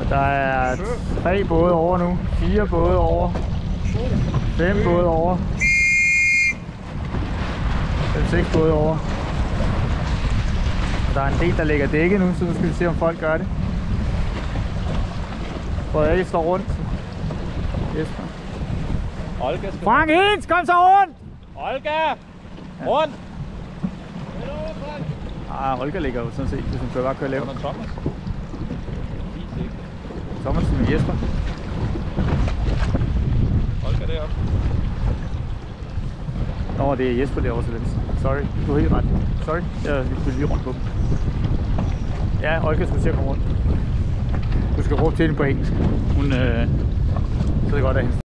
Der er 3 både over nu, 4 både over, 5 både over, 5-6 både over. Der er en del, der lægger dække nu, så nu skal vi se, om folk gør det. Frederik står rundt. Jesper. Olga skal... Frank Hens, kom så rundt! Olga! Rundt! Ah, Olga ligger jo sådan set, hvis hun kan bare køre lavt. Thomas. Thomas med Jesper. Olga deroppe. Nå, det er Jesper derovre til venstre. Sorry, du har helt ret. Sorry, jeg skulle lige rundt på dem. Ja, Olga skulle til at komme rundt. Du skal råbe til hende på engelsk. Hun så det godt af hende.